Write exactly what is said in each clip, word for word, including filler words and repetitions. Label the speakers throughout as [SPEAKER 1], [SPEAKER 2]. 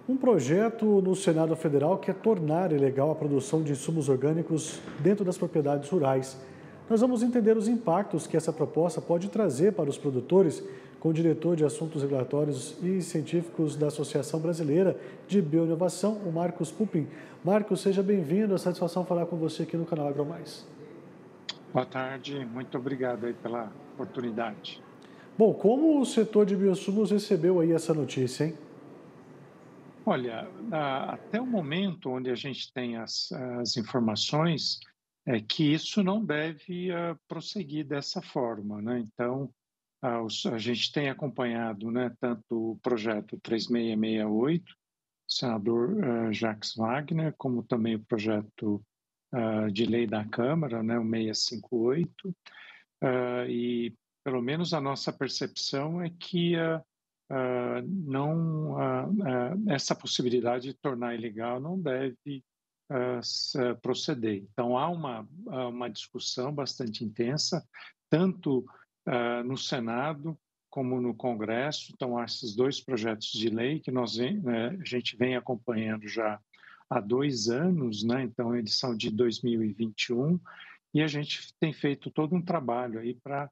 [SPEAKER 1] Um projeto no Senado Federal quer tornar ilegal a produção de insumos orgânicos dentro das propriedades rurais. Nós vamos entender os impactos que essa proposta pode trazer para os produtores com o diretor de Assuntos Regulatórios e Científicos da Associação Brasileira de Bioinovação, o Marcos Pupin. Marcos, seja bem-vindo. É satisfação falar com você aqui no canal AgroMais.
[SPEAKER 2] Boa tarde, muito obrigado aí pela oportunidade.
[SPEAKER 1] Bom, como o setor de bioinsumos recebeu aí essa notícia, hein?
[SPEAKER 2] Olha, a- até o momento onde a gente tem as, as informações, é que isso não deve ah, prosseguir dessa forma, né? Então, ah, os- a gente tem acompanhado, né, tanto o projeto três mil seiscentos e sessenta e oito, senador ah, Jacques Wagner, como também o projeto ah, de lei da Câmara, né, o seiscentos e cinquenta e oito. Ah, e pelo menos a nossa percepção é que ah, ah, não ah, ah, essa possibilidade de tornar ilegal não deve ah, s- ah, proceder. Então há uma, ah, uma discussão bastante intensa, tanto ah, no Senado como no Congresso. Então há esses dois projetos de lei que nós vem- né, a gente vem acompanhando já há dois anos, né? Então eles são de dois mil e vinte e um e a gente tem feito todo um trabalho aí para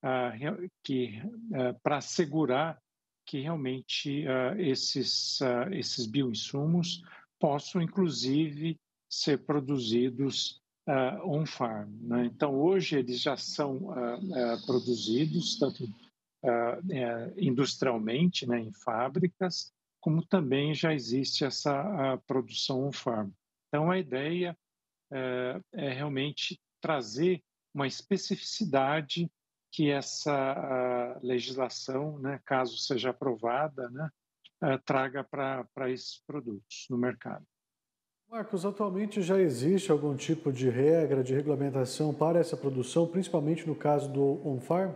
[SPEAKER 2] que para assegurar que realmente ah, esses ah, esses bioinsumos possam inclusive ser produzidos ah, on farm, né? Então hoje eles já são ah, ah, produzidos tanto ah, eh, industrialmente, né, em fábricas, como também já existe essa a produção on farm. Então a ideia é, é realmente trazer uma especificidade que essa ah, legislação, né, caso seja aprovada, né, ah, traga para para esses produtos no mercado.
[SPEAKER 1] Marcos, atualmente já existe algum tipo de regra, de regulamentação para essa produção, principalmente no caso do on-farm?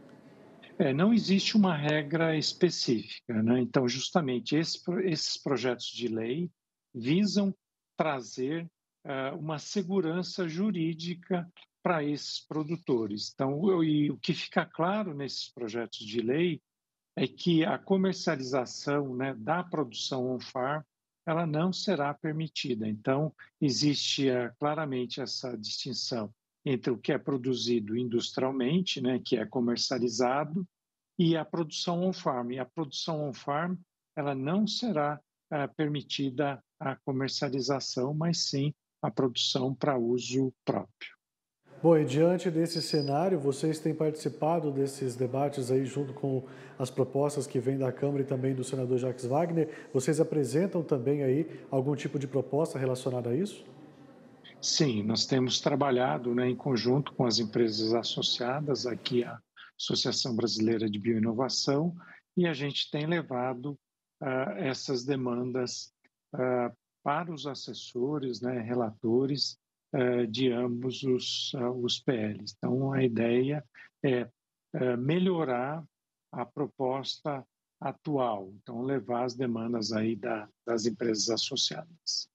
[SPEAKER 2] É, não existe uma regra específica, né? Então, justamente esse, esses projetos de lei visam trazer ah, uma segurança jurídica para esses produtores. Então, eu- e o que fica claro nesses projetos de lei é que a comercialização, né, da produção on-farm ela não será permitida. Então, existe ah, claramente essa distinção entre o que é produzido industrialmente, né, que é comercializado, e a produção on-farm. E a produção on-farm ela não será ah, permitida a comercialização, mas sim a produção para uso próprio.
[SPEAKER 1] Bom, e diante desse cenário, vocês têm participado desses debates aí junto com as propostas que vêm da Câmara e também do senador Jacques Wagner. Vocês apresentam também aí algum tipo de proposta relacionada a isso?
[SPEAKER 2] Sim, nós temos trabalhado, né, em conjunto com as empresas associadas aqui à Associação Brasileira de Bioinovação e a gente tem levado ah, essas demandas ah, para os assessores, né, relatores ah, de ambos os, ah, os P Ls. Então, a ideia é ah, melhorar a proposta atual, então levar as demandas aí da, das empresas associadas.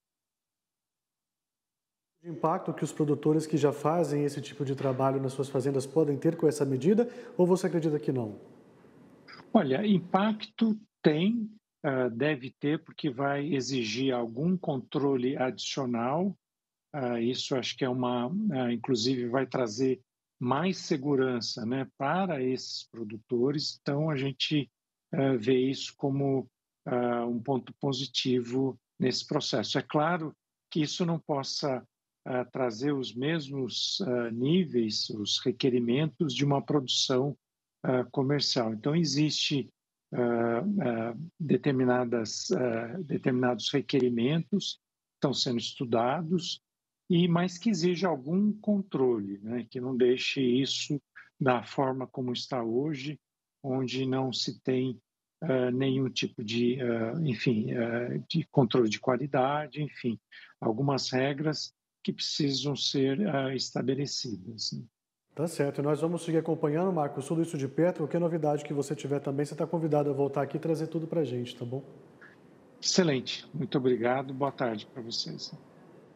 [SPEAKER 1] O impacto que os produtores que já fazem esse tipo de trabalho nas suas fazendas podem ter com essa medida, ou você acredita que não?
[SPEAKER 2] Olha, impacto tem, ah, deve ter, porque vai exigir algum controle adicional. Ah, isso acho que é uma, ah, inclusive vai trazer mais segurança, né, para esses produtores. Então a gente ah, vê isso como ah, um ponto positivo nesse processo. É claro que isso não possa ah, trazer os mesmos ah, níveis, os requerimentos de uma produção ah, comercial. Então existe ah, ah, determinadas ah, determinados requerimentos que estão sendo estudados e mas que exija algum controle, né, que não deixe isso da forma como está hoje, onde não se tem ah, nenhum tipo de, ah, enfim, ah, de controle de qualidade, enfim, algumas regras que precisam ser ah, estabelecidas, né?
[SPEAKER 1] Tá certo, nós vamos seguir acompanhando, Marcos, tudo isso de perto. Qualquer novidade que você tiver também, você está convidado a voltar aqui e trazer tudo para a gente, tá bom?
[SPEAKER 2] Excelente, muito obrigado, boa tarde para vocês.